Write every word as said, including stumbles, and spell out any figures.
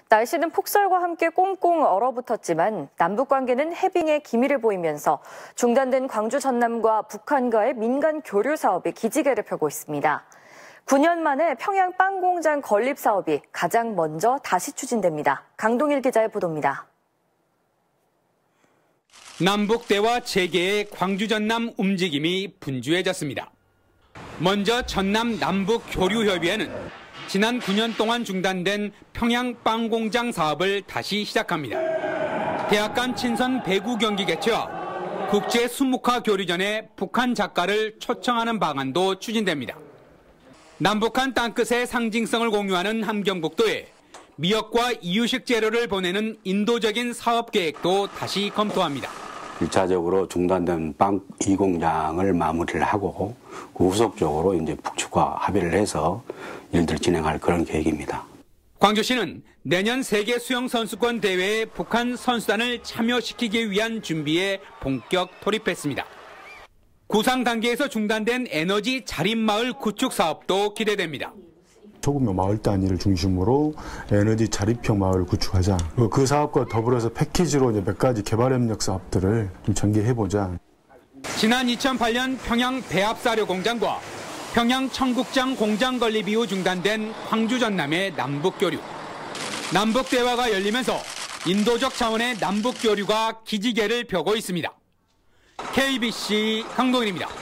날씨는 폭설과 함께 꽁꽁 얼어붙었지만 남북 관계는 해빙의 기미를 보이면서 중단된 광주 전남과 북한과의 민간 교류 사업이 기지개를 펴고 있습니다. 구 년 만에 평양 빵 공장 건립 사업이 가장 먼저 다시 추진됩니다. 강동일 기자의 보도입니다. 남북 대화 재개의 광주 전남 움직임이 분주해졌습니다. 먼저 전남 남북 교류 협의회는 지난 구 년 동안 중단된 평양 빵 공장 사업을 다시 시작합니다. 대학 간 친선 배구 경기 개최와 국제 수묵화 교류전에 북한 작가를 초청하는 방안도 추진됩니다. 남북한 땅끝의 상징성을 공유하는 함경북도에 미역과 이유식 재료를 보내는 인도적인 사업 계획도 다시 검토합니다. 일차적으로 중단된 빵 이 공장을 마무리를 하고 그 후속적으로 이제 북측과 합의를 해서 일들 진행할 그런 계획입니다. 광주시는 내년 세계 수영 선수권 대회에 북한 선수단을 참여시키기 위한 준비에 본격 돌입했습니다. 구상 단계에서 중단된 에너지 자립마을 구축 사업도 기대됩니다. 소규모 마을 단위를 중심으로 에너지 자립형 마을을 구축하자. 그 사업과 더불어서 패키지로 이제 몇 가지 개발협력 사업들을 좀 전개해보자. 지난 이천팔 년 평양 배합사료 공장과 평양 청국장 공장 건립 이후 중단된 광주 전남의 남북 교류. 남북 대화가 열리면서 인도적 차원의 남북 교류가 기지개를 펴고 있습니다. 케이비씨 강동일입니다.